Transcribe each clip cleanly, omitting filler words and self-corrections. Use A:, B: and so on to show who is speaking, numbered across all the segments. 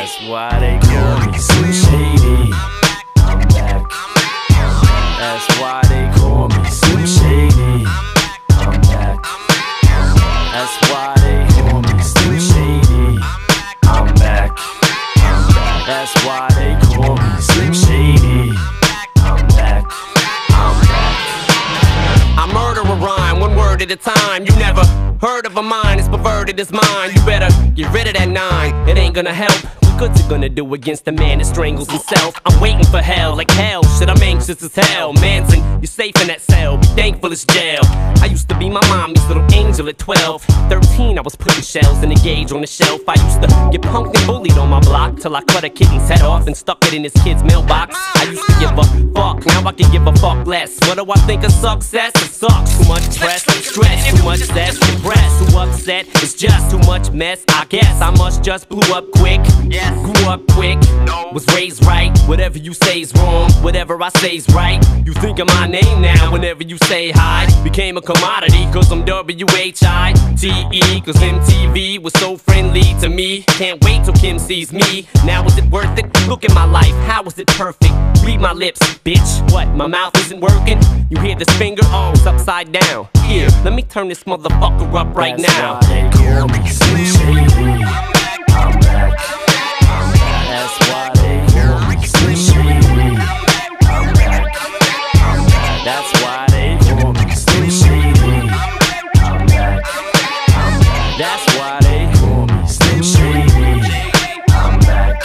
A: That's why they call me Slim Shady. I'm back. That's why they call me Slim Shady. I'm back. That's why they call me Slim Shady. I'm back. That's why they call me Slim Shady. I'm back. I'm back.
B: I murder a rhyme, one word at a time. You never heard of a mind as perverted as mine. You better get rid of that 9, it ain't gonna help. What good's it gonna do against a man that strangles himself? I'm waiting for hell, like hell, shit, I'm anxious as hell. Manson, you're safe in that cell, be thankful it's jail. I used to be my mommy's little angel at 12. 13, I was putting shells in a gauge on the shelf. I used to get punked and bullied on my block till I cut a kitten's head off and stuck it in his kid's mailbox. I used to give a fuck, now I can give a fuck less. What do I think of success? It sucks, too much stress, too much stress, depressed, too upset, it's just too much mess. I guess I must just blew up quick. Grew up quick, was raised right. Whatever you say's wrong, whatever I say's right. You think of my name now whenever you say hi. Became a commodity cause I'm W-H-I-T-E. Cause MTV was so friendly to me. Can't wait till Kim sees me. Now is it worth it? Look at my life, how is it perfect? Read my lips, bitch. What, my mouth isn't working? You hear this finger? Oh, it's upside down. Here, let me turn this motherfucker up right now.
A: That's why they call me Slim Shady. I'm back. That's why they call me Slim Shady. I'm back. That's why they call me Slim Shady. I'm back. That's why they call me Slim Shady. I'm back.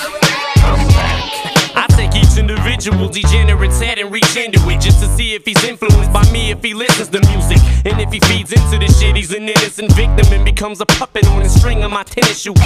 B: I take each individual degenerate's head and reach into it just to see if he's influenced by me, if he listens to music. And if he feeds into this shit, he's an innocent victim and becomes a puppet on the string of my tennis shoe.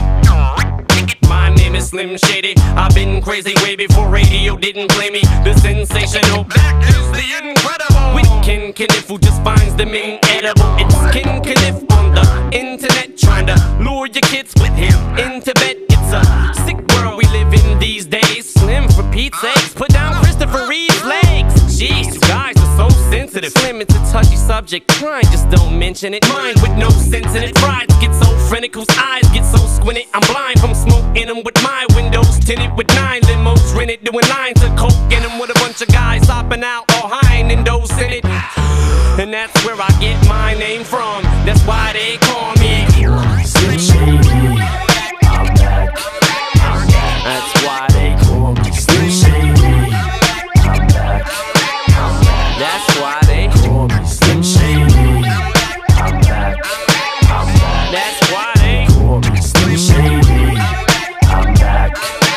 B: My name is Slim Shady. I've been crazy way before radio didn't play me. The sensational, that is the incredible. With Ken Kniff, who just finds them inedible. It's Ken Kniff on the internet, trying to lure your kids with him into bed. It's a sick world we live in these days. Slim, for Pete's sakes, put down Christopher Reeve's legs. Jeez, you guys are so sensitive. Slim, it's a touchy subject. Fine, just don't mention it. Mine with no sense in it. Pride gets so frantic, whose eyes get so squinted. I'm blind from smoke in them with my windows tinted with 9 limos rented, doing lines of coke in them with a bunch of guys hopping out all high and those in it. And that's where I get my name from. That's why they call me
A: Slim Shady. I'm back. That's why they call me Slim Shady. I'm back. That's why they call me Slim Shady. I'm back. That's why they call me Slim Shady. I'm back.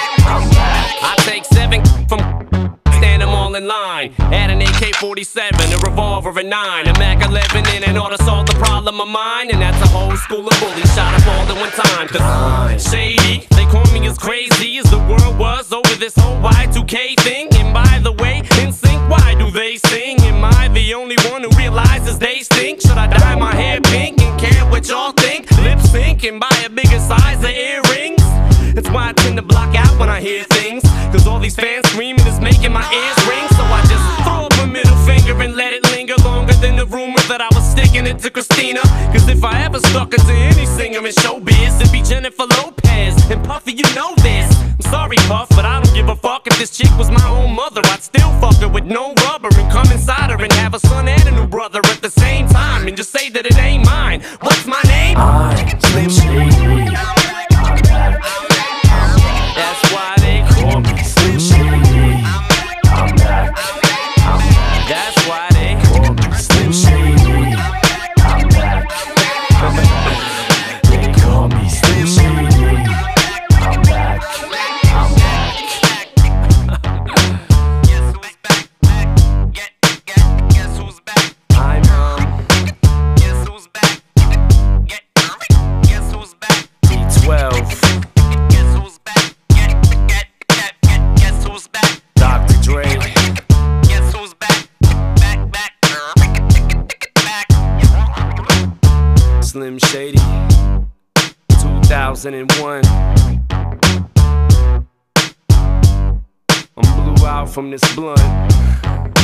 B: I take 7 from stand them all in line. Add an AK-47, a revolver, a 9, a Mac-11 in and order to solve the problem of mine. And that's a whole school of bullies shot up all at one time. Cause Shady, they call me as crazy as the world was over this whole Y2K thing. And by the way, in sync, why do they sing? Am I the only one who realizes they stink? Should I dye my hair pink and care what y'all think? Lip sync and buy a bigger size of earrings? That's why I tend to block out when I hear things. Cause all these fans screaming is making my ears ring. So I just throw up a middle finger and let it linger longer than the rumor that I was sticking it to Christina. Cause if I ever stuck it to any singer in showbiz, it'd be Jennifer Lopez. And Puffy, you know this. I'm sorry, Puff, but I don't give a fuck. If this chick was my own mother, I'd still fuck her with no rubber and come inside her and have a son and a new brother at the same time and just say that it ain't mine. What's my name?
A: I'm Slim Shady. I'm back. That's why they call me Slim Shady. I'm back. That's why they call me Slim Shady. I'm back. They call me Slim Shady. I'm back.
B: Guess who's back? Guess who's back? Guess who's back? Guess who's back?
A: B12. Dr. Dre.
B: Guess who's back? Back.
A: Slim Shady. 2001. I'm blew out from this blunt.